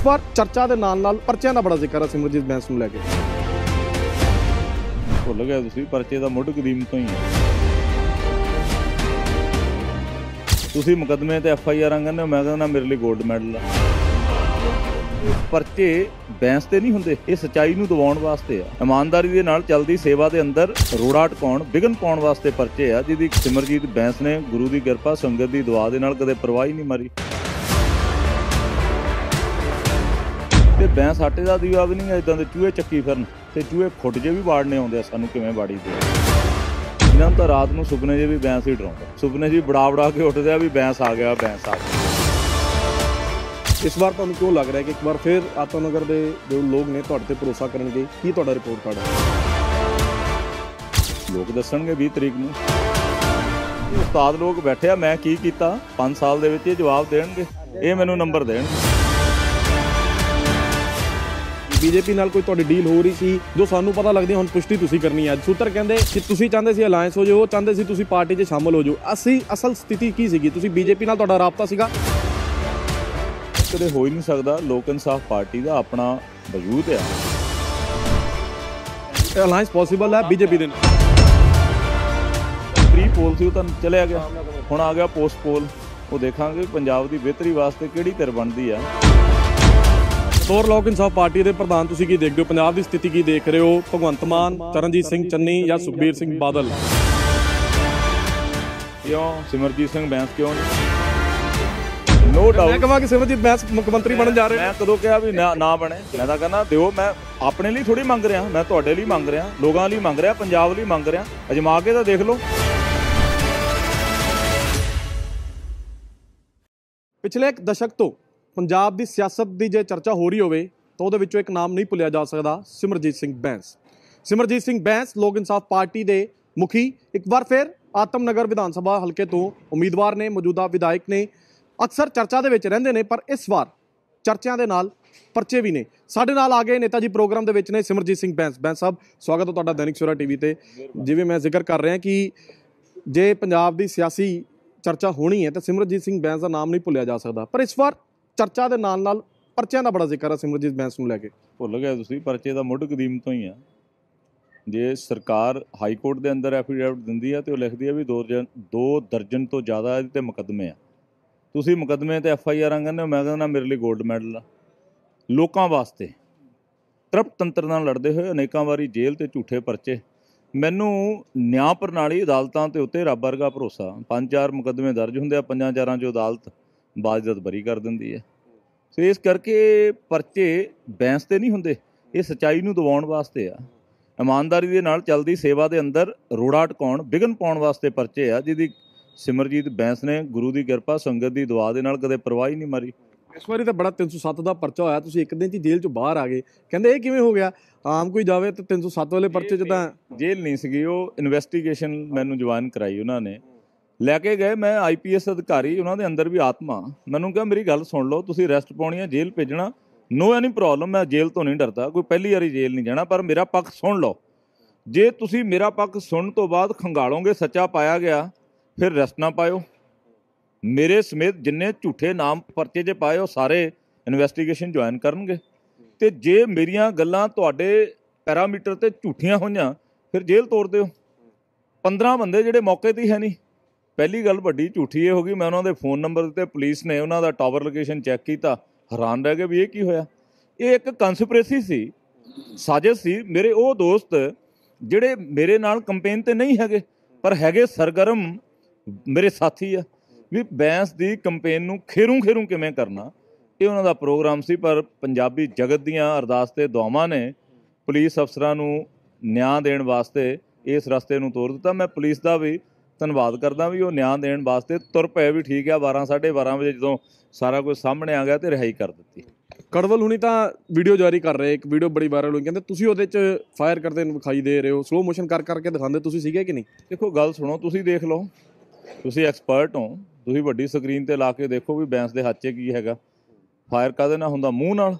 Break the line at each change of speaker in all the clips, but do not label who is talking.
इस बार चर्चा के नाल परचियां का बड़ा जिक्र है सिमरजीत बैंस नूं लैके।
भुल गए तुसीं, परचे दा मुੱਢ कदीम तो ही है। तुसीं मुकदमे ते FIR कहंदे हो, मैं कहना मेरे लिए गोल्ड मैडल है। परचे बैंस ते नहीं हुंदे, ये सच्चाई नूं दबाउण वास्ते आ। ईमानदारी दे नाल चलदी सेवा दे अंदर रोड़ा टकाउण, विघन पाउण वास्ते परचे आ, जिहदी सिमरजीत बैंस ने गुरु दी किरपा संगत दी दुआ दे नाल कदे परवाह ही नहीं मारी। ते बैंस आटे दा दीवा भी नहीं है, इदां दे चूहे चक्की फिरन ते चूहे खुट जे भी वाड़ने आउंदे आ, सानूं किवें वाड़ी दे। इन्हां नूं तां रात नूं सुपने जे भी बैंस ही डराउंदा, सुपने जी बड़ा के उठदे आ भी बैंस आ गया, बैंस आ गया।
इस बार तुहानूं क्यों लग रहा है कि एक बार फिर आतमनगर के जो लोग ने तुहाडे ते भरोसा करनगे? की तुहाडा रिपोर्ट कार्ड है?
लोग दसणगे 20 तरीक नूं। उस्ताद लोग बैठे आ, मैं की कीता 5 साल दे विच, जवाब देणगे, ये मैनूं नंबर देणगे।
बीजेपी नाल कोई तुहाडी डील हो रही सी जो सानूं पता लगदी हुण पुष्टि तुसीं करनी है? सूत्र कहंदे कि तुसीं चाहंदे सी अलायंस हो जाओ, वो चाहंदे सी तुसीं पार्टी 'च शामिल हो जाओ। असल स्थिति की सीगी? तुसीं बीजेपी नाल तुहाडा राबता सीगा?
कदे हो ही नहीं सकदा। लोक इंसाफ पार्टी का अपना वजूद है।
अलायंस पॉसिबल है बीजेपी दे?
प्री पोल सी तो चलिया गया, हुण आ गया पोस्ट पोल। वो देखांगे पंजाब की बेहतरी वास्ते किहड़ी धिर बनदी है।
तौर लोक इंसाफ पार्टी के प्रधान तुसीं की देखते हो? पंजाब की स्थिति की देख रहे हो? भगवंत मान, चरणजीत सिंह चन्नी या सुखबीर सिंह बादल?
क्यों सिमरजीत सिंह बैंस क्यों? No doubt.
मैं कहां कि सिमरजीत बैंस मुख्यमंत्री बनन जा रहे हैं।
मैं कदों कहा भी ना बने? मैं तो कहना दिओ, मैं अपने लिए थोड़ी मंग रहा, मैं तुहाडे लिए मंग रहा, लोगों लिए मंग रहा, पंजाब लिए मंग रहा। अजमा के तो देख लो।
पिछले एक दशक तो पंजाब की सियासत की जो चर्चा हो रही हो तो उहदे विचों एक नाम नहीं भुलिया जा सकता, सिमरजीत सिंह बैंस। सिमरजीत सिंह बैंस लोक इंसाफ पार्टी के मुखी एक बार फिर आतमनगर विधान सभा हल्के तो उम्मीदवार ने, मौजूदा विधायक ने, अक्सर चर्चा दे विच रहिंदे ने, पर इस बार चर्चा के नाल परचे भी ने। साडे नाल आ गए नेता जी प्रोग्राम के विच ने सिमरजीत सिंह बैंस। बैंस साहब स्वागत है तुहाडा दैनिक सवेरा TV ते। जिवें मैं जिक्र कर रहा कि जे पंजाब की सियासी चर्चा होनी है तो सिमरजीत सिंह बैंस का नाम नहीं भुलिया जा सकता, पर इस बार चर्चा के नाल परचियां का बड़ा जिक्र है सिमरजीत बैंस नूं लैके।
भुल गए तुसीं, परचे दा मुੱਢ कदीम तो ही है। जे सरकार हाई कोर्ट के अंदर एफीडेविट दिंदी है तो लिखदी है भी 2 दर्जन तो ज़्यादा इहदे ते मुकदमे आ। तुसीं मुकदमे ते FIR कहंदे हो, मैं कहना मेरे लिए गोल्ड मैडल आ। लोकां वास्ते तृप्त तंत्र नाल लड़दे होए अनेकां वारी जेल ते झूठे परचे। मैनूं न्याय प्रणाली अदालतां ते उत्ते रब वर्गा भरोसा। 5-4 मुकदमे दर्ज हुंदे आ, 5-4 'चों अदालत बाजदत बरी कर दिंदी है। सो इस करके परचे बैंस ते नहीं हुंदे, ये सच्चाई नूं दबाउण वास्ते आ। ईमानदारी दे नाल चलदी सेवा दे अंदर रोड़ा टकाउण, विघन पाउण वास्ते परचे आ, जिहदी सिमरजीत बैंस ने गुरु की किरपा संगत की दुआ दे नाल कदे परवाह ही नहीं मारी।
इस बारी तो बड़ा 307 का परचा होया, तुसीं एक दिन च जेल चों बाहर आ गए, कहंदे ये किवें हो गया? आम कोई जावे तो 307 वाले परचे च तां
जेल नहीं सीगी, वो इन्वेस्टिगेशन मैनूं ज्वाइन कराई उन्होंने, लैके गए। मैं IPS अधिकारी, उन्होंने अंदर भी आत्मा। मैनूं कहा मेरी गल सुन लो, तुसीं अरैसट पाउणी है, जेल भेजना, नो एनी प्रॉब्लम, मैं जेल तो नहीं डरदा, कोई पहली बारी जेल नहीं जाना, पर मेरा पक्ष सुन लो। जे तुसीं मेरा पक्ष सुनने तो बाद खंगालोगे सच्चा पाया गया, फिर अरैसट ना पाओ। मेरे समेत जिन्ने झूठे नाम परचे 'च पाए वो सारे इन्वेस्टिगेशन ज्वाइन करनगे। ते जे मेरियां गल्लां तुहाडे पैरामीटर ते झूठियां होईयां, फिर जेल तोड़ दिओ। 15 बंदे ਜਿਹੜੇ मौके ते है नहीं। पहली गल वड्डी झूठी ये होगी, मैं उन्होंने फोन नंबर दिते, पुलिस ने उन्होंने टावर लोकेशन चैक किया, हैरान रह गए भी ये की होया। ये एक कंस्पिरेसी सी, साजिश सी। मेरे वो दोस्त ਜਿਹੜੇ मेरे नाल कंपेन ते नहीं हैगे, पर हैगे सरगर्म मेरे साथी आ, भी बैंस की कंपेन नूं खेरूं किवें करना, ये उन्हां दा प्रोग्राम सी। पर पंजाबी जगत दीआं अरदास ते दुआवां ने पुलिस अफसरां नूं न्याय देण वास्ते इस रस्ते नूं तोड़ दिता। मैं पुलिस दा भी धन्नवाद करदा भी वो न्याय देण वास्ते तुर पए भी ठीक है। 12-12:30 बजे जो सारा कुछ सामने आ गया तो रिहाई कर दी।
कड़वल हुणी तां वीडियो जारी कर रहे, एक वीडियो बड़ी वायरल हुई, कहते तुसीं उहदे च फायर करते विखाई दे रहे हो, स्लो मोशन कर करके दिखाते, तुसीं सीगे कि नहीं?
देखो गल सुनो, तुसीं देख लो, तुसीं एक्सपर्ट हो, तुसीं वड्डी स्क्रीन ते ला के देखो भी बैंस दे हत्थ 'च की हैगा। फायर काहदे नाल हुंदा? मूँह नाल।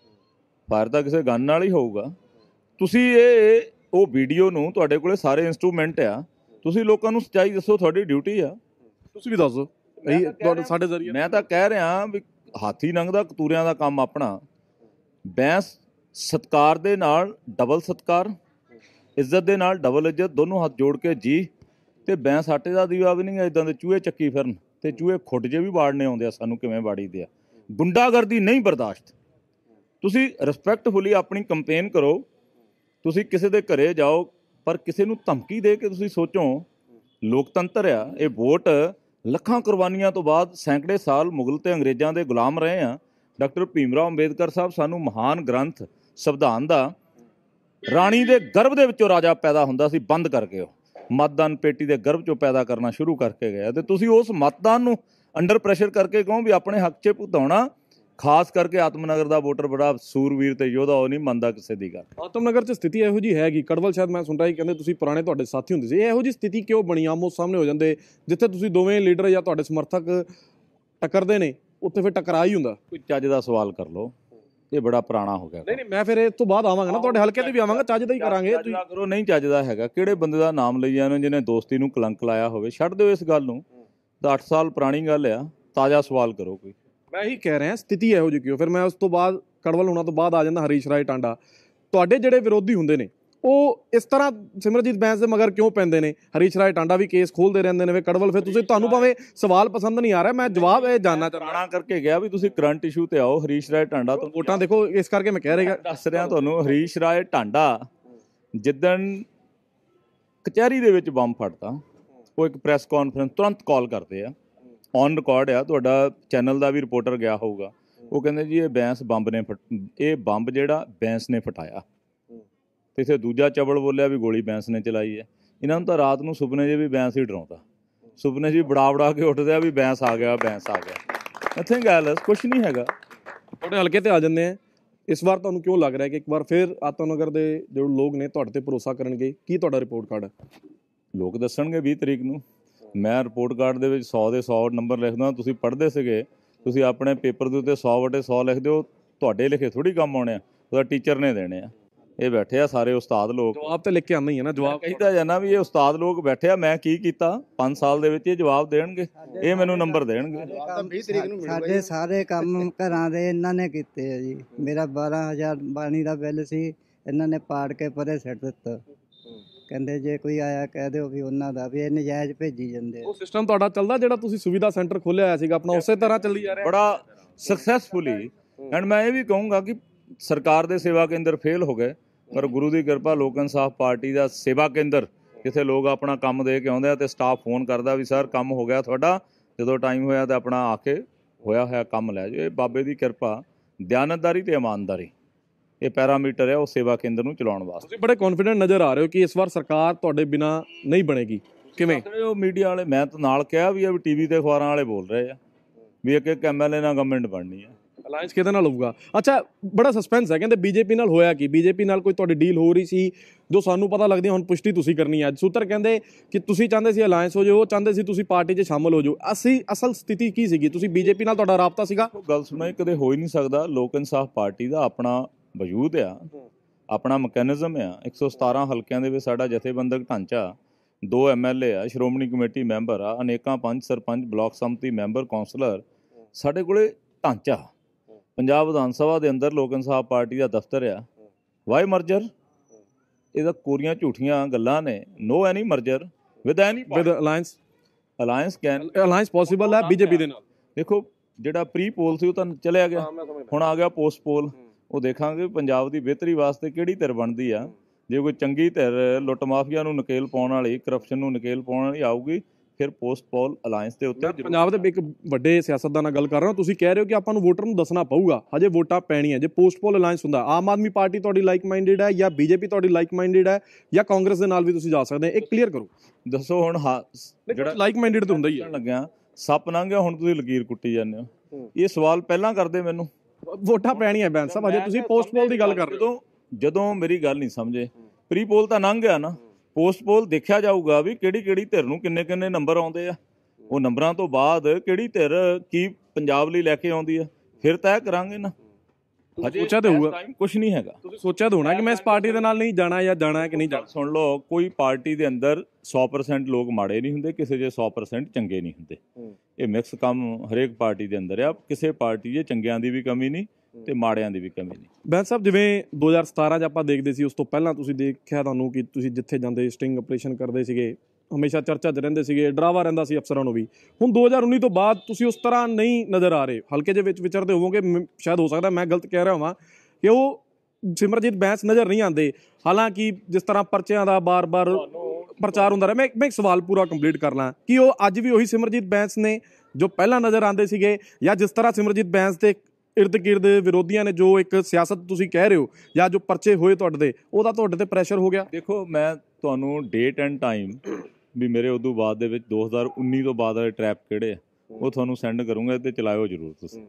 फायर तां किसी गन नाल ही होऊगा। तुसीं वो वीडियो नूं, तुहाडे कोले सारे इंस्ट्रूमेंट आ, तुसीं लोकां नूं सच्चाई दसो, तुहाडी ड्यूटी आ।
तुसीं भी दसो, साडे जरिए।
मैं तां कह रहा भी ਹਾਥੀ ਲੰਘਦਾ ਕਤੂਰਿਆਂ ਦਾ ਕੰਮ ਆਪਣਾ। ਬੈਂਸ ਸਤਿਕਾਰ ਦੇ ਨਾਲ ਡਬਲ ਸਤਿਕਾਰ, ਇੱਜ਼ਤ ਦੇ ਨਾਲ ਡਬਲ ਇੱਜ਼ਤ, ਦੋਨੋਂ ਹੱਥ ਜੋੜ ਕੇ ਜੀ। ਤੇ ਬੈਂਸ ਆਟੇ ਦਾ ਦੀਵਾ ਵੀ ਨਹੀਂ, ਇਦਾਂ ਦੇ ਚੂਹੇ ਚੱਕੀ ਫਿਰਨ ਤੇ ਚੂਹੇ ਖੁੱਡ ਜੇ ਵੀ ਵਾੜਨੇ ਆਉਂਦੇ ਆ, ਸਾਨੂੰ ਕਿਵੇਂ ਵਾੜੀ ਦੇ ਆ। ਗੁੰਡਾਗਰਦੀ ਨਹੀਂ ਬਰਦਾਸ਼ਤ। ਤੁਸੀਂ ਰਿਸਪੈਕਟਫੁਲੀ ਆਪਣੀ ਕੰਪੇਨ ਕਰੋ, ਤੁਸੀਂ ਕਿਸੇ ਦੇ ਘਰੇ ਜਾਓ, ਪਰ ਕਿਸੇ ਨੂੰ ਧਮਕੀ ਦੇ ਕੇ ਤੁਸੀਂ ਸੋਚੋ। ਲੋਕਤੰਤਰ ਆ ਇਹ, ਵੋਟ ਲੱਖਾਂ ਕੁਰਬਾਨੀਆਂ ਤੋਂ ਬਾਅਦ ਸੈਂਕੜੇ ਸਾਲ ਮੁਗਲ ਤੇ ਅੰਗਰੇਜ਼ਾਂ ਦੇ ਗੁਲਾਮ ਰਹੇ ਆ। ਡਾਕਟਰ ਭੀਮ ਰਾਓ ਅੰਬੇਦਕਰ ਸਾਹਿਬ ਸਾਨੂੰ ਮਹਾਨ ਗ੍ਰੰਥ ਸੰਵਿਧਾਨ ਦਾ, ਰਾਣੀ ਦੇ ਗਰਭ ਦੇ ਵਿੱਚੋਂ ਰਾਜਾ ਪੈਦਾ ਹੁੰਦਾ ਸੀ ਬੰਦ ਕਰਕੇ, ਉਹ ਮਤਦਾਨ ਪੇਟੀ ਦੇ ਗਰਭ ਚੋਂ ਪੈਦਾ ਕਰਨਾ ਸ਼ੁਰੂ ਕਰਕੇ ਗਏ। ਤੇ ਤੁਸੀਂ ਉਸ ਮਤਦਾਨ ਨੂੰ ਅੰਡਰ ਪ੍ਰੈਸ਼ਰ ਕਰਕੇ ਕਹੋ ਵੀ ਆਪਣੇ ਹੱਕ 'ਚ ਭੁਗਤਾਉਣਾ। ਖਾਸ ਕਰਕੇ ਆਤਮਨਗਰ ਦਾ ਵੋਟਰ ਬੜਾ ਸੂਰਵੀਰ ਤੇ ਯੋਧਾ, ਉਹ ਨਹੀਂ ਮੰਨਦਾ ਕਿਸੇ ਦੀ ਗੱਲ।
ਆਤਮਨਗਰ 'ਚ ਸਥਿਤੀ ਇਹੋ ਜਿਹੀ ਹੈਗੀ, ਕੜਵਲ ਸ਼ਾਇਦ ਮੈਂ ਸੁਣ ਰਿਹਾ ਕਹਿੰਦੇ ਤੁਸੀਂ ਪੁਰਾਣੇ ਤੁਹਾਡੇ ਸਾਥੀ ਹੁੰਦੇ ਸੀ, ਇਹੋ ਜਿਹੀ ਸਥਿਤੀ ਕਿਉਂ ਬਣੀ? ਆਮੋ ਸਾਹਮਣੇ ਹੋ ਜਾਂਦੇ, ਜਿੱਥੇ ਤੁਸੀਂ ਦੋਵੇਂ ਲੀਡਰ ਜਾਂ ਤੁਹਾਡੇ ਸਮਰਥਕ ਟੱਕਰਦੇ ਨੇ ਉੱਥੇ ਫਿਰ ਟਕਰਾ ਹੀ ਹੁੰਦਾ।
ਕੋਈ ਚੱਜ ਦਾ ਸਵਾਲ ਕਰ ਲਓ, ਇਹ ਬੜਾ ਪੁਰਾਣਾ ਹੋ ਗਿਆ।
ਨਹੀਂ ਮੈਂ ਫਿਰ ਇਸ ਤੋਂ ਬਾਅਦ ਆਵਾਂਗਾ ਨਾ, ਤੁਹਾਡੇ ਹਲਕੇ ਤੇ ਵੀ ਆਵਾਂਗਾ, ਚੱਜ ਦਾ ਹੀ ਕਰਾਂਗੇ।
ਤੁਸੀਂ ਕਰੋ, ਨਹੀਂ ਚੱਜ ਦਾ ਹੈਗਾ। ਕਿਹੜੇ ਬੰਦੇ ਦਾ ਨਾਮ ਲਈ ਜਾਂਦੇ ਜਿਹਨੇ ਦੋਸਤੀ ਨੂੰ ਕਲੰਕ ਲਾਇਆ ਹੋਵੇ? ਛੱਡ ਦਿਓ ਇਸ ਗੱਲ ਨੂੰ, ਤਾਂ 8 ਸਾਲ ਪੁਰਾਣੀ ਗੱਲ ਆ। ਤਾਜ਼ਾ ਸਵਾਲ ਕਰੋ ਕੋਈ।
ਮੈਂ ਇਹੀ ਕਹਿ ਰਿਹਾ ਸਥਿਤੀ ਇਹੋ ਜਿਹੀ ਕਿਉਂ? ਫਿਰ ਮੈਂ ਉਸ ਤੋਂ ਬਾਅਦ ਕੜਵਲ ਹੋਣਾ ਤੋਂ ਬਾਅਦ ਆ ਜਾਂਦਾ ਹਰੀਸ਼ ਰਾਏ ਟਾਂਡਾ। ਤੁਹਾਡੇ ਜਿਹੜੇ ਵਿਰੋਧੀ ਹੁੰਦੇ ਨੇ ਉਹ ਇਸ ਤਰ੍ਹਾਂ ਸਿਮਰਜੀਤ ਬੈਂਸ ਦੇ ਮਗਰ ਕਿਉਂ ਪੈਂਦੇ ਨੇ? ਹਰੀਸ਼ ਰਾਏ ਟਾਂਡਾ ਵੀ ਕੇਸ ਖੋਲਦੇ ਰਹਿੰਦੇ ਨੇ, ਫਿਰ ਕੜਵਲ ਫਿਰ ਤੁਸੀਂ, ਤੁਹਾਨੂੰ ਭਾਵੇਂ ਸਵਾਲ ਪਸੰਦ ਨਹੀਂ ਆ ਰਿਹਾ, ਮੈਂ ਜਵਾਬ ਇਹ ਜਾਨਣਾ ਚਾਹੁੰਦਾ
ਕਰਕੇ ਗਿਆ ਵੀ ਤੁਸੀਂ ਕਰੰਟ ਇਸ਼ੂ ਤੇ ਆਓ। ਹਰੀਸ਼ ਰਾਏ ਟਾਂਡਾ ਤੋਂ
ਵੋਟਾਂ ਦੇਖੋ, ਇਸ ਕਰਕੇ ਮੈਂ ਕਹਿ ਰਿਹਾ
ਦੱਸ ਰਿਹਾ ਤੁਹਾਨੂੰ। ਹਰੀਸ਼ ਰਾਏ ਟਾਂਡਾ ਜਿੱਦਣ ਕਚਹਿਰੀ ਦੇ ਵਿੱਚ ਬੰਬ ਫਟਦਾ, ਉਹ ਇੱਕ ਪ੍ਰੈਸ ਕਾਨਫਰੰਸ ਤੁਰੰਤ ਕਾਲ ਕਰਦੇ ਆ, ਔਨ ਰਿਕਾਰਡ ਆ, ਤੁਹਾਡਾ ਚੈਨਲ ਦਾ ਵੀ ਰਿਪੋਰਟਰ ਗਿਆ ਹੋਊਗਾ। ਉਹ ਕਹਿੰਦੇ ਜੀ ਇਹ ਬੈਂਸ ਬੰਬ ਨੇ ਇਹ ਬੰਬ ਜਿਹੜਾ ਬੈਂਸ ਨੇ ਫਟਾਇਆ। ਤੇ ਇੱਥੇ ਦੂਜਾ ਚਵਲ ਬੋਲਿਆ ਵੀ ਗੋਲੀ ਬੈਂਸ ਨੇ ਚਲਾਈ ਹੈ। ਇਹਨਾਂ ਨੂੰ ਤਾਂ ਰਾਤ ਨੂੰ ਸੁਪਨੇ 'ਚ ਵੀ ਬੈਂਸ ਹੀ ਡਰਾਉਂਦਾ, ਸੁਪਨੇ 'ਚ ਵੀ ਬੜਾ ਕੇ ਉੱਠਦੇ ਆ ਵੀ ਬੈਂਸ ਆ ਗਿਆ, ਬੈਂਸ ਆ ਗਿਆ। ਨਥਿੰਗ ਐਲਸ, ਕੁਛ ਨਹੀਂ ਹੈਗਾ।
ਤੁਹਾਡੇ ਹਲਕੇ ਤੇ ਆ ਜਾਂਦੇ ਆ, ਇਸ ਵਾਰ ਤੁਹਾਨੂੰ ਕਿਉਂ ਲੱਗ ਰਿਹਾ ਕਿ ਇੱਕ ਵਾਰ ਫਿਰ ਆਤਮਨਗਰ ਦੇ ਜੋ ਲੋਕ ਨੇ ਤੁਹਾਡੇ ਤੇ ਭਰੋਸਾ ਕਰਨਗੇ? ਕੀ ਤੁਹਾਡਾ ਰਿਪੋਰਟ ਕਾਰਡ ਹੈ?
ਲੋਕ ਦੱਸਣਗੇ 20 ਤਰੀਕ ਨੂੰ। ਮੈਂ ਰਿਪੋਰਟ ਕਾਰਡ ਦੇ ਵਿੱਚ 100 ਦੇ 100 ਨੰਬਰ ਲਿਖਦਾ। ਤੁਸੀਂ ਪੜ੍ਹਦੇ ਸੀਗੇ, ਤੁਸੀਂ ਆਪਣੇ ਪੇਪਰ ਦੇ ਉੱਤੇ 100/100 ਲਿਖ ਦਿਓ। ਤੁਹਾਡੇ ਲਿਖੇ ਥੋੜ੍ਹੀ ਕੰਮ ਆਉਣੇ ਆ, ਉਹਦਾ ਟੀਚਰ ਨੇ ਦੇਣੇ ਆ। ਇਹ ਬੈਠੇ ਆ ਸਾਰੇ ਉਸਤਾਦ ਲੋਕ,
ਜਵਾਬ ਤੇ ਲਿਖ ਕੇ ਆਉਂਦਾ ਹੀ ਹੈ ਨਾ। ਜਵਾਬ
ਕਹਿੰਦਾ ਜਾਣਾ ਵੀ ਇਹ ਉਸਤਾਦ ਲੋਕ ਬੈਠੇ ਆ, ਮੈਂ ਕੀ ਕੀਤਾ 5 ਸਾਲ ਦੇ ਵਿੱਚ, ਇਹ ਜਵਾਬ ਦੇਣਗੇ, ਇਹ ਮੈਨੂੰ ਨੰਬਰ ਦੇਣਗੇ।
ਸਾਡੇ ਸਾਰੇ ਕੰਮ ਘਰਾਂ ਦੇ ਇਹਨਾਂ ਨੇ ਕੀਤੇ ਆ ਜੀ। ਮੇਰਾ 12,000 ਪਾਣੀ ਦਾ ਬਿੱਲ ਸੀ, ਇਹਨਾਂ ਨੇ ਪਾੜ ਕੇ ਪਰੇ ਸਿੱਟ ਦਿੱਤਾ। ਕਹਿੰਦੇ ਜੇ ਕੋਈ ਆਇਆ ਕਹਿ ਦਿਓ ਵੀ ਉਹਨਾਂ ਦਾ ਵੀ ਇਹ ਨਜਾਇਜ਼ ਭੇਜੀ ਜਾਂਦੇ ਆ।
ਉਹ ਸਿਸਟਮ ਤੁਹਾਡਾ ਚੱਲਦਾ ਜਿਹੜਾ ਤੁਸੀਂ ਸੁਵਿਧਾ ਸੈਂਟਰ ਖੋਲ੍ਹਿਆ ਹੋਇਆ ਸੀਗਾ ਆਪਣਾ, ਉਸੇ ਤਰ੍ਹਾਂ ਚੱਲੀ ਜਾ ਰਿਹਾ
ਬੜਾ ਸਕਸੈਸਫੁਲੀ। ਐਂਡ ਮੈਂ ਇਹ ਵੀ ਕਹੂੰਗਾ ਕਿ ਸਰਕਾਰ ਦੇ ਸੇਵਾ ਕੇਂਦਰ ਫੇਲ ਹੋ ਗਏ, ਪਰ ਗੁਰੂ ਦੀ ਕਿਰਪਾ ਲੋਕ ਇਨਸਾਫ ਪਾਰਟੀ ਦਾ ਸੇਵਾ ਕੇਂਦਰ, ਜਿੱਥੇ ਲੋਕ ਆਪਣਾ ਕੰਮ ਦੇ ਕੇ ਆਉਂਦੇ ਆ ਤੇ ਸਟਾਫ ਫੋਨ ਕਰਦਾ ਵੀ ਸਰ ਕੰਮ ਹੋ ਗਿਆ ਤੁਹਾਡਾ, ਜਦੋਂ ਟਾਈਮ ਹੋਇਆ ਤਾਂ ਆਪਣਾ ਆ ਕੇ ਹੋਇਆ ਹੋਇਆ ਕੰਮ ਲੈ ਜਾਓ। ਇਹ ਬਾਬੇ ਦੀ ਕਿਰਪਾ, ਦਿਆਨਤਦਾਰੀ ਤੇ ਇਮਾਨਦਾਰੀ, ਇਹ ਪੈਰਾਮੀਟਰ ਹੈ ਉਹ ਸੇਵਾ ਕੇਂਦਰ ਨੂੰ ਚਲਾਉਣ ਵਾਸਤੇ।
ਤੁਸੀਂ ਬੜੇ ਕੌਨਫੀਡੈਂਟ ਨਜ਼ਰ ਆ ਰਹੇ ਹੋ ਕਿ ਇਸ ਵਾਰ ਸਰਕਾਰ ਤੁਹਾਡੇ ਬਿਨਾਂ ਨਹੀਂ ਬਣੇਗੀ। ਕਿਵੇਂ?
ਉਹ ਮੀਡੀਆ ਵਾਲੇ, ਮੈਂ ਤਾਂ ਨਾਲ ਕਿਹਾ ਵੀ ਆ ਵੀ ਟੀਵੀ ਤੇ ਅਖਬਾਰਾਂ ਵਾਲੇ ਬੋਲ ਰਹੇ ਆ ਵੀ ਇੱਕ MLA ਨਾਲ ਗਵਰਨਮੈਂਟ ਬਣਨੀ ਹੈ।
ਅਲਾਇੰਸ ਕਿਹਦੇ ਨਾਲ ਹੋਊਗਾ? ਅੱਛਾ, ਬੜਾ ਸਸਪੈਂਸ ਹੈ, ਕਹਿੰਦੇ ਬੀਜੇਪੀ ਨਾਲ ਹੋਇਆ ਕੀ? ਬੀਜੇਪੀ ਨਾਲ ਕੋਈ ਤੁਹਾਡੀ ਡੀਲ ਹੋ ਰਹੀ ਸੀ ਜੋ ਸਾਨੂੰ ਪਤਾ ਲੱਗਦੀ, ਹੁਣ ਪੁਸ਼ਟੀ ਤੁਸੀਂ ਕਰਨੀ ਹੈ। ਅੱਜ ਸੂਤਰ ਕਹਿੰਦੇ ਕਿ ਤੁਸੀਂ ਚਾਹੁੰਦੇ ਸੀ ਅਲਾਇੰਸ ਹੋ ਜਾਓ, ਉਹ ਚਾਹੁੰਦੇ ਸੀ ਤੁਸੀਂ ਪਾਰਟੀ 'ਚ ਸ਼ਾਮਲ ਹੋ ਜਾਓ। ਅਸਲ ਸਥਿਤੀ ਕੀ ਸੀਗੀ? ਤੁਸੀਂ ਬੀਜੇਪੀ ਨਾਲ ਤੁਹਾਡਾ ਰਾਬਤਾ ਸੀਗਾ?
ਗੱਲ ਸੁਣੋ, ਕਦੇ ਹੋ ਹੀ ਨਹੀਂ ਸਕਦਾ। ਲੋਕ ਇਨਸਾਫ ਪਾਰਟੀ ਦਾ ਆਪਣਾ ਵਜੂਦ ਆ, ਆਪਣਾ ਮਕੈਨਿਜ਼ਮ ਆ। 117 ਹਲਕਿਆਂ ਦੇ ਵਿੱਚ ਸਾਡਾ ਜਥੇਬੰਦਕ ਢਾਂਚਾ, 2 MLA ਆ, ਸ਼੍ਰੋਮਣੀ ਕਮੇਟੀ ਮੈਂਬਰ ਆ, ਅਨੇਕਾਂ ਪੰਚ ਸਰਪੰਚ, ਬਲਾਕ ਸੰਮਤੀ ਮੈਂਬਰ, ਕੌਂਸਲਰ, ਸਾਡੇ ਕੋਲੇ ਢਾਂਚਾ। ਪੰਜਾਬ ਵਿਧਾਨ ਸਭਾ ਦੇ ਅੰਦਰ ਲੋਕ ਇਨਸਾਫ ਪਾਰਟੀ ਦਾ ਦਫ਼ਤਰ ਆ। Why merger? ਇਹਦਾ ਕੋਰੀਆਂ ਝੂਠੀਆਂ ਗੱਲਾਂ ਨੇ। No any merger with any
alliance.
Alliance
possible ਹੈ ਬੀਜੇਪੀ ਦੇ ਨਾਲ।
ਦੇਖੋ, ਜਿਹੜਾ ਪ੍ਰੀ ਪੋਲ ਸੀ ਉਹ ਤਾਂ ਚਲਿਆ ਗਿਆ, ਹੁਣ ਆ ਗਿਆ ਪੋਸਟ ਪੋਲ। ਉਹ ਦੇਖਾਂਗੇ ਪੰਜਾਬ ਦੀ ਬਿਹਤਰੀ ਵਾਸਤੇ ਕਿਹੜੀ ਧਿਰ ਬਣਦੀ ਆ। ਜੇ ਕੋਈ ਚੰਗੀ ਧਿਰ ਲੁੱਟ ਮਾਫੀਆ ਨੂੰ ਨਕੇਲ ਪਾਉਣ ਵਾਲੀ, ਕਰਪਸ਼ਨ ਨੂੰ ਨਕੇਲ ਪਾਉਣ ਵਾਲੀ ਆਊਗੀ, ਫਿਰ ਪੋਸਟ ਪੋਲ ਅਲਾਇੰਸ ਦੇ ਉੱਤੇ।
ਪੰਜਾਬ ਦੇ ਇੱਕ ਵੱਡੇ ਸਿਆਸਤਦਾਨ ਨਾਲ ਗੱਲ ਕਰ ਰਹੇ ਹੋ, ਤੁਸੀਂ ਕਹਿ ਰਹੇ ਹੋ ਕਿ ਆਪਾਂ ਨੂੰ ਵੋਟਰ ਨੂੰ ਦੱਸਣਾ ਪਊਗਾ, ਹਜੇ ਵੋਟਾਂ ਪੈਣੀਆਂ। ਜੇ ਪੋਸਟ ਪੋਲ ਅਲਾਇੰਸ ਹੁੰਦਾ, ਆਮ ਆਦਮੀ ਪਾਰਟੀ ਤੁਹਾਡੀ ਲਾਈਕ ਮਾਈਂਡਡ ਹੈ ਜਾਂ ਬੀਜੇਪੀ ਤੁਹਾਡੀ ਲਾਈਕ ਮਾਈਂਡਡ ਹੈ ਜਾਂ ਕਾਂਗਰਸ ਦੇ ਨਾਲ ਵੀ ਤੁਸੀਂ ਜਾ ਸਕਦੇ ਹੋ? ਇਹ ਕਲੀਅਰ ਕਰੋ,
ਦੱਸੋ। ਹੁਣ
ਜਿਹੜਾ ਲਾਈਕ ਮਾਈਂਡਡ ਤਾਂ ਹੁੰਦਾ ਹੀ ਹੈ।
ਲੱਗਿਆ ਸੱਪ ਲੰਘ ਗਿਆ, ਹੁਣ ਤੁਸੀਂ ਲਕੀਰ ਕੁੱਟੀ ਜਾਂਦੇ ਹੋ। ਇਹ ਸਵਾਲ ਪਹਿਲਾਂ ਕਰਦੇ ਮੈਨੂੰ।
ਵੋਟਾਂ ਪੈਣੀਆਂ ਬੈਂਸ ਸਾਹਿਬ, ਹਜੇ ਤੁਸੀਂ ਪੋਸਟ ਪੋਲ ਦੀ ਗੱਲ ਕਰ ਰਹੇ ਹੋ।
ਜਦੋਂ ਮੇਰੀ ਗੱਲ ਨਹੀਂ ਸਮਝੇ, ਪ੍ਰੀ ਪੋਲ ਤਾਂ ਲੰਘ ਗਿਆ ਨਾ, ਪੋਸਟ ਪੋਲ ਦੇਖਿਆ ਜਾਊਗਾ ਵੀ ਕਿਹੜੀ ਧਿਰ ਨੂੰ ਕਿੰਨੇ ਨੰਬਰ ਆਉਂਦੇ ਆ। ਉਹ ਨੰਬਰਾਂ ਤੋਂ ਬਾਅਦ ਕਿਹੜੀ ਧਿਰ ਕੀ ਪੰਜਾਬ ਲਈ ਲੈ ਕੇ ਆਉਂਦੀ ਆ, ਫਿਰ ਤੈਅ ਕਰਾਂਗੇ ਨਾ। ਹਜੇ
ਸੋਚਿਆ ਤੇ ਹੋਊਗਾ,
ਕੁਝ ਨਹੀਂ ਹੈਗਾ।
ਤੁਸੀਂ ਸੋਚਿਆ ਤਾਂ ਹੋਣਾ ਕਿ ਮੈਂ ਇਸ ਪਾਰਟੀ ਦੇ ਨਾਲ ਨਹੀਂ ਜਾਣਾ ਜਾਂ ਜਾਣਾ ਹੈ ਕਿ ਨਹੀਂ ਜਾਣਾ।
ਸੁਣ ਲਓ, ਕੋਈ ਪਾਰਟੀ ਦੇ ਅੰਦਰ 100% ਲੋਕ ਮਾੜੇ ਨਹੀਂ ਹੁੰਦੇ, ਕਿਸੇ ਦੇ 100% ਚੰਗੇ ਨਹੀਂ ਹੁੰਦੇ। ਇਹ ਮਿਕਸ ਕੰਮ ਹਰੇਕ ਪਾਰਟੀ ਦੇ ਅੰਦਰ ਆ। ਕਿਸੇ ਪਾਰਟੀ 'ਚ ਚੰਗਿਆਂ ਦੀ ਵੀ ਕਮੀ ਨਹੀਂ ਤੇ ਮਾੜਿਆਂ ਦੀ ਵੀ ਕਮੀ ਨਹੀਂ।
ਬੈਂਸ ਸਾਹਿਬ, ਜਿਵੇਂ 2017 'ਚ ਆਪਾਂ ਦੇਖਦੇ ਸੀ, ਉਸ ਤੋਂ ਪਹਿਲਾਂ ਤੁਸੀਂ ਦੇਖਿਆ ਤੁਹਾਨੂੰ ਕਿ ਤੁਸੀਂ ਜਿੱਥੇ ਜਾਂਦੇ ਸਟਿੰਗ ਆਪਰੇਸ਼ਨ ਕਰਦੇ ਸੀਗੇ, ਹਮੇਸ਼ਾ ਚਰਚਾ 'ਚ ਰਹਿੰਦੇ ਸੀਗੇ, ਡਰਾਵਾ ਰਹਿੰਦਾ ਸੀ ਅਫਸਰਾਂ ਨੂੰ ਵੀ। ਹੁਣ 2019 ਤੋਂ ਬਾਅਦ ਤੁਸੀਂ ਉਸ ਤਰ੍ਹਾਂ ਨਹੀਂ ਨਜ਼ਰ ਆ ਰਹੇ। ਹਲਕੇ ਦੇ ਵਿੱਚ ਵਿਚਰਦੇ ਹੋਵੋਗੇ, ਸ਼ਾਇਦ ਹੋ ਸਕਦਾ ਮੈਂ ਗਲਤ ਕਹਿ ਰਿਹਾ ਹਾਂ ਕਿ ਉਹ ਸਿਮਰਜੀਤ ਬੈਂਸ ਨਜ਼ਰ ਨਹੀਂ ਆਉਂਦੇ। ਹਾਲਾਂਕਿ ਜਿਸ ਤਰ੍ਹਾਂ ਪਰਚਿਆਂ ਦਾ ਬਾਰ-ਬਾਰ ਪ੍ਰਚਾਰ ਹੁੰਦਾ ਰਿਹਾ, ਮੈਂ ਇੱਕ ਸਵਾਲ ਪੂਰਾ ਕੰਪਲੀਟ ਕਰ ਲਾਂ ਕਿ ਉਹ ਅੱਜ ਵੀ ਉਹੀ ਸਿਮਰਜੀਤ ਬੈਂਸ ਨੇ ਜੋ ਪਹਿਲਾਂ ਨਜ਼ਰ ਆਉਂਦੇ ਸੀਗੇ, ਜਾਂ ਜਿਸ ਤਰ੍ਹਾਂ ਸਿਮਰਜੀਤ ਬੈਂਸ ਦੇ ਇਰਦ ਗਿਰਦ ਵਿਰੋਧੀਆਂ ਨੇ ਜੋ ਇੱਕ ਸਿਆਸਤ ਤੁਸੀਂ ਕਹਿ ਰਹੇ ਹੋ, ਜਾਂ ਜੋ ਪਰਚੇ ਹੋਏ ਤੁਹਾਡੇ ਤੇ, ਉਹਦਾ ਤੁਹਾਡੇ ਤੇ ਪ੍ਰੈਸ਼ਰ ਹੋ ਗਿਆ?
ਦੇਖੋ, ਮੈਂ ਤੁਹਾਨੂੰ ਡੇਟ ਐਂਡ ਟਾਈਮ ਵੀ ਮੇਰੇ ਉਦੋਂ ਬਾਅਦ ਦੇ ਵਿੱਚ 2019 ਤੋਂ ਬਾਅਦ ਵਾਲੇ ਟਰੈਪ ਕਿਹੜੇ ਆ ਉਹ ਤੁਹਾਨੂੰ ਸੈਂਡ ਕਰੂੰਗਾ ਤੇ ਚਲਾਇਓ ਜ਼ਰੂਰ ਤੁਸੀਂ।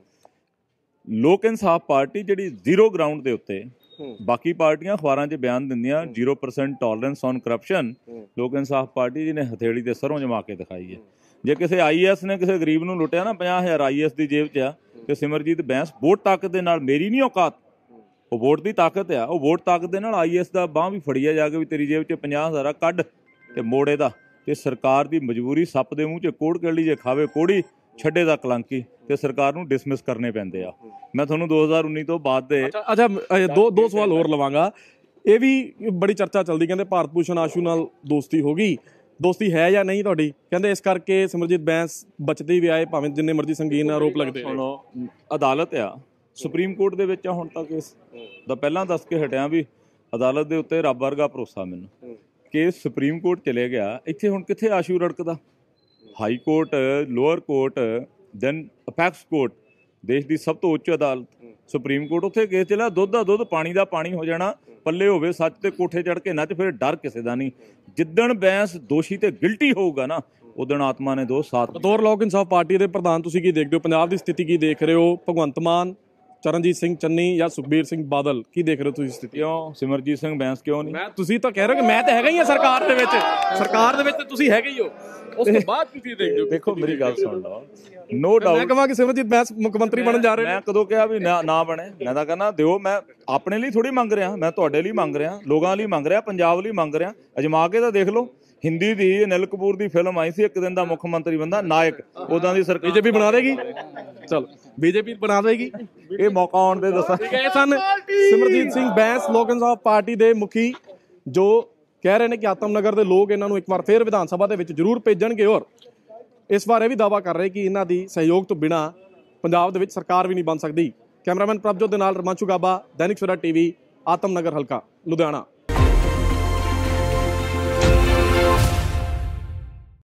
ਲੋਕ ਇਨਸਾਫ ਪਾਰਟੀ ਜਿਹੜੀ ਜ਼ੀਰੋ ਗਰਾਊਂਡ ਦੇ ਉੱਤੇ, ਬਾਕੀ ਪਾਰਟੀਆਂ ਅਖਬਾਰਾਂ 'ਚ ਬਿਆਨ ਦਿੰਦੀਆਂ 0% ਟੋਲਰੈਂਸ ਔਨ ਕਰਪਸ਼ਨ, ਲੋਕ ਇਨਸਾਫ ਪਾਰਟੀ ਜਿਹਨੇ ਹਥੇਲੀ ਤੇ ਸਰੋਂ ਜਮਾ ਕੇ ਦਿਖਾਈ ਹੈ। ਜੇ ਕਿਸੇ ਆਈਐਸ ਨੇ ਕਿਸੇ ਗਰੀਬ ਨੂੰ ਲੁੱਟਿਆ ਨਾ, 50,000 ਆਈਐਸ ਦੀ ਜੇਬ 'ਚ ਆ, ਤੇ ਸਿਮਰਜੀਤ ਬੈਂਸ ਵੋਟ ਤਾਕਤ ਦੇ ਨਾਲ, ਮੇਰੀ ਨਹੀਂ ਔਕਾਤ, ਉਹ ਵੋਟ ਦੀ ਤਾਕਤ ਆ, ਉਹ ਵੋਟ ਤਾਕਤ ਦੇ ਨਾਲ ਆਈਐਸ ਦਾ ਬਾਂਹ ਵੀ ਫੜੀ ਆ ਜਾ ਕੇ ਵੀ ਤੇਰੀ ਜੇਬ 'ਚ 50,000 ਕੱਢ ਤੇ ਮੋੜੇ ਦਾ। ਤੇ ਸਰਕਾਰ ਦੀ ਮਜਬੂਰੀ, ਸੱਪ ਦੇ ਮੂੰਹ 'ਚ ਕੋੜ ਕਲੀ ਜੇ ਖਾਵੇ ਕੋੜੀ, ਛੱਡੇ ਦਾ ਕਲੰਕੀ, ਤੇ ਸਰਕਾਰ ਨੂੰ ਡਿਸਮਿਸ ਕਰਨੇ ਪੈਂਦੇ ਆ। ਮੈਂ ਤੁਹਾਨੂੰ 2019 ਤੋਂ ਬਾਅਦ ਦੇ
ਦੋ ਸਵਾਲ ਹੋਰ ਲਵਾਂਗਾ। ਇਹ ਵੀ ਬੜੀ ਚਰਚਾ ਚੱਲਦੀ, ਕਹਿੰਦੇ ਭਾਰਤ ਭੂਸ਼ਣ ਆਸ਼ੂ ਨਾਲ ਦੋਸਤੀ ਹੋ ਗਈ, ਦੋਸਤੀ ਹੈ ਜਾਂ ਨਹੀਂ ਤੁਹਾਡੀ? ਕਹਿੰਦੇ ਇਸ ਕਰਕੇ ਸਿਮਰਜੀਤ ਬੈਂਸ ਬਚਦੇ ਵੀ ਆਏ, ਭਾਵੇਂ ਜਿੰਨੇ ਮਰਜ਼ੀ ਸੰਗੀਨ ਆਰੋਪ ਲੱਗਦੇ।
ਅਦਾਲਤ ਆ, ਸੁਪਰੀਮ ਕੋਰਟ ਦੇ ਵਿੱਚ ਆ ਹੁਣ ਤੱਕ। ਇਸ ਦਾ ਪਹਿਲਾਂ ਦੱਸ ਕੇ ਹਟਿਆ ਵੀ ਅਦਾਲਤ ਦੇ ਉੱਤੇ ਰੱਬ ਵਰਗਾ ਭਰੋਸਾ ਮੈਨੂੰ। ਕੇਸ ਸੁਪਰੀਮ ਕੋਰਟ ਚਲੇ ਗਿਆ, ਇੱਥੇ ਹੁਣ ਕਿੱਥੇ ਆਸ਼ੂ ਰੜਕਦਾ? High court, lower court, then apex court, ਦੇਸ਼ ਦੀ ਸਭ ਤੋਂ ਉੱਚ ਅਦਾਲਤ ਸੁਪਰੀਮ ਕੋਰਟ, ਉੱਥੇ ਕੇਸ ਚਲਾ, ਦੁੱਧ ਦਾ ਦੁੱਧ ਪਾਣੀ ਦਾ ਪਾਣੀ ਹੋ ਜਾਣਾ। ਪੱਲੇ ਹੋਵੇ ਸੱਚ ਤੇ ਕੋਠੇ ਚੜ੍ਹ ਕੇ ਨੱਚ, ਫਿਰ ਡਰ ਕਿਸੇ ਦਾ ਨਹੀਂ। ਜਿੱਦਣ ਬੈਂਸ ਦੋਸ਼ੀ ਤੇ ਗਿਲਟੀ ਹੋਊਗਾ ਨਾ, ਉਦਣ ਆਤਮਾ ਨੇ ਦੋ ਸਾਥ।
ਬਤੌਰ ਲੋਕ ਇਨਸਾਫ ਪਾਰਟੀ ਦੇ ਪ੍ਰਧਾਨ ਤੁਸੀਂ ਕੀ ਦੇਖਦੇ ਹੋ? ਪੰਜਾਬ ਦੀ ਸਥਿਤੀ ਕੀ ਦੇਖ ਰਹੇ ਹੋ? ਭਗਵੰਤ ਮਾਨ, ਚਰਨਜੀਤ ਸਿੰਘ ਚੰਨੀ ਜਾਂ ਸੁਖਬੀਰ ਸਿੰਘ ਬਾਦਲ, ਕੀ ਦੇਖ ਰਹੇ ਹੋ ਤੁਸੀਂ ਸਥਿਤੀ?
ਕਿਉਂ ਸਿਮਰਜੀਤ ਸਿੰਘ ਬੈਂਸ ਕਿਉਂ ਨਹੀਂ?
ਤੁਸੀਂ ਤਾਂ ਕਹਿ ਰਹੇ ਹੋ ਕਿ ਮੈਂ ਤਾਂ ਹੈਗਾ ਹੀ ਆ ਸਰਕਾਰ ਦੇ ਵਿੱਚ, ਸਰਕਾਰ ਦੇ ਵਿੱਚ ਤੁਸੀਂ ਹੈਗੇ ਹੀ ਹੋ, ਉਸ ਤੋਂ ਬਾਅਦ ਤੁਸੀਂ ਦੇਖਦੇ ਹੋ?
ਦੇਖੋ, ਮੇਰੀ ਗੱਲ ਸੁਣ ਲਓ, ਨੋ ਡਾਊਟ
ਮੈਂ ਕਹਾਂ ਕਿ ਸਿਮਰਜੀਤ ਬੈਂਸ ਮੁੱਖ ਮੰਤਰੀ ਬਣਨ ਜਾ ਰਹੇ ਨੇ।
ਮੈਂ ਕਦੋਂ ਕਿਹਾ ਵੀ ਨਾ ਬਣੇ? ਮੈਂ ਤਾਂ ਕਹਿੰਦਾ ਦਿਓ। ਮੈਂ ਆਪਣੇ ਲਈ ਥੋੜੀ ਮੰਗ ਰਿਹਾ, ਮੈਂ ਤੁਹਾਡੇ ਲਈ ਮੰਗ ਰਿਹਾ, ਲੋਕਾਂ ਲਈ ਮੰਗ ਰਿਹਾ, ਪੰਜਾਬ ਲਈ ਮੰਗ ਰਿਹਾ। ਅਜਮਾ ਕੇ ਤਾਂ ਦੇਖ ਲਓ। ਹਿੰਦੀ ਦੀ ਅਨਿਲ ਕਪੂਰ ਦੀ ਫਿਲਮ ਆਈ ਸੀ, ਇੱਕ ਦਿਨ ਦਾ ਮੁੱਖ ਮੰਤਰੀ ਬੰਦਾ ਨਾਇਕ, ਉਦਾਂ ਦੀ ਸਰਕਾਰ
ਬੀਜੇਪੀ ਬਣਾ ਦੇਗੀ। ਚਲੋ, ਬੀਜੇਪੀ ਬਣਾ ਦੇਗੀ,
ਇਹ ਮੌਕਾ ਆਉਣ ਦੇ ਦੱਸਾਂ।
ਇਹ ਸਨ ਸਿਮਰਜੀਤ ਸਿੰਘ ਬੈਂਸ, ਲੋਕ ਇਨਸਾਫ ਪਾਰਟੀ ਦੇ ਮੁਖੀ, ਜੋ ਕਹਿ ਰਹੇ ਨੇ ਕਿ ਆਤਮਨਗਰ ਦੇ ਲੋਕ ਇਹਨਾਂ ਨੂੰ ਇੱਕ ਵਾਰ ਫੇਰ ਵਿਧਾਨ ਸਭਾ ਦੇ ਵਿੱਚ ਜ਼ਰੂਰ ਭੇਜਣਗੇ, ਔਰ ਇਸ ਵਾਰ ਇਹ ਵੀ ਦਾਅਵਾ ਕਰ ਰਹੇ ਕਿ ਇਹਨਾਂ ਦੀ ਸਹਿਯੋਗ ਤੋਂ ਬਿਨਾਂ ਪੰਜਾਬ ਦੇ ਵਿੱਚ ਸਰਕਾਰ ਵੀ ਨਹੀਂ ਬਣ ਸਕਦੀ। ਕੈਮਰਾਮੈਨ ਪ੍ਰਭਜੋਤ ਦੇ ਨਾਲ ਰਮਾਂਸ਼ੂ ਗਾਬਾ, ਦੈਨਿਕ ਸਵੇਰਾ ਟੀਵੀ, ਆਤਮਨਗਰ ਹਲਕਾ, ਲੁਧਿਆਣਾ।